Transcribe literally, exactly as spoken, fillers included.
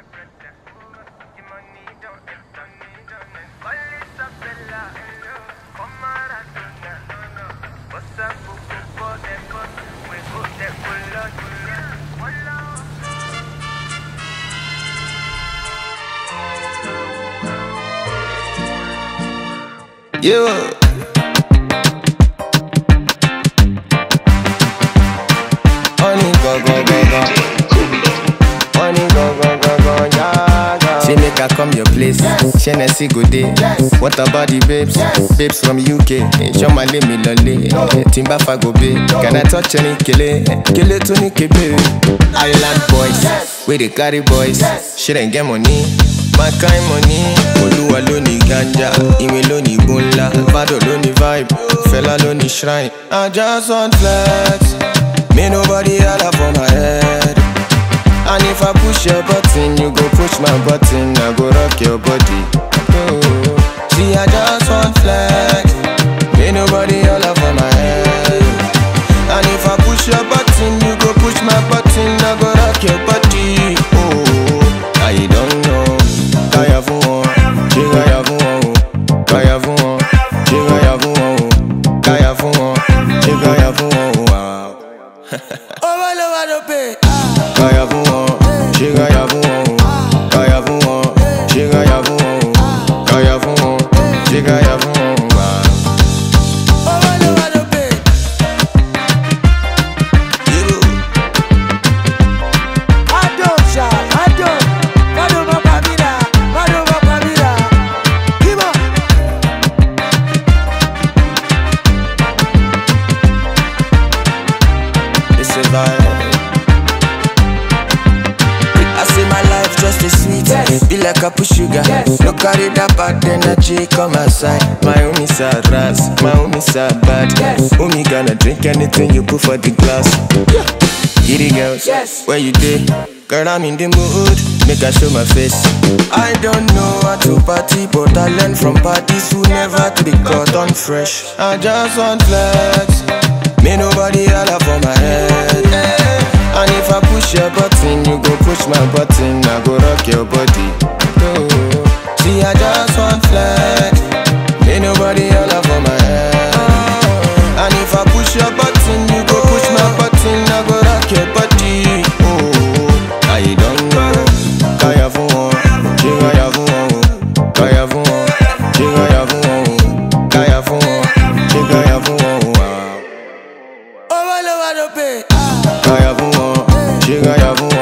You Honey go go go go Honey go go go go yeah, yeah. She make her come your place Shey Hennessy go day. What about the babes? Babes from U K Show my name me lole Timba fa gobe. Can I touch any Kele? Kele to ikebe. Island boys we they carry boys. She didn't get money. My kind money, Oluwa loni ganja, Iwin loni gbonla, Vado loni vibe, Fela loni shrine. I just want flex, me nobody hala for my head. And if I push your button, you go push my button, I go rock your body. Oh. See, I just want flex, me nobody hala for my head. And if I push your button, you go push my button, I go rock your body. Oh, I don't know. Kaya fún wọn, ṣé kaya fún wọn o? Kaya fún wọn, ṣé kaya fún wọn o? Kaya fún wọn, ṣé kaya fún wọn o? Owó ló wà lópe. Kaya fún wọn, ṣé kaya fún wọn o? Kaya fún wọn, ṣé kaya fún wọn o? Kaya fún wọn, ṣé kaya fún wọn o? Owó ló wà lópe. Vado, ṣá, Vado, Vado bá pa mí dà. I say my life just a sweet, yes. Be like a push sugar, yes. No carry that bad energy, come outside. My homie sad ras, my homie sad bad, yes. Homie gonna drink anything you put for the glass, yeah. Giddy girls, yes. Where you dey? Girl, I'm in the mood, make I show my face. I don't know how to party, but I learn from parties who never to be caught on fresh. I just want flex, me nobody hala for my head. And if I push your button, you go push my button, I go rock your body. Oh. See, I just want flex, me nobody hala for my head. And if I push your button, you go push my button, I go rock your body. Oh, I don't know. Kaya fún wọn, ṣé kaya fún wọn o? Kaya fún wọn, ṣé kaya fún wọn o? Kaya fún wọn, ṣé kaya fún wọn o? Owó ló wà lópe. Kaya fún wọn, ṣé kaya fún wọn o?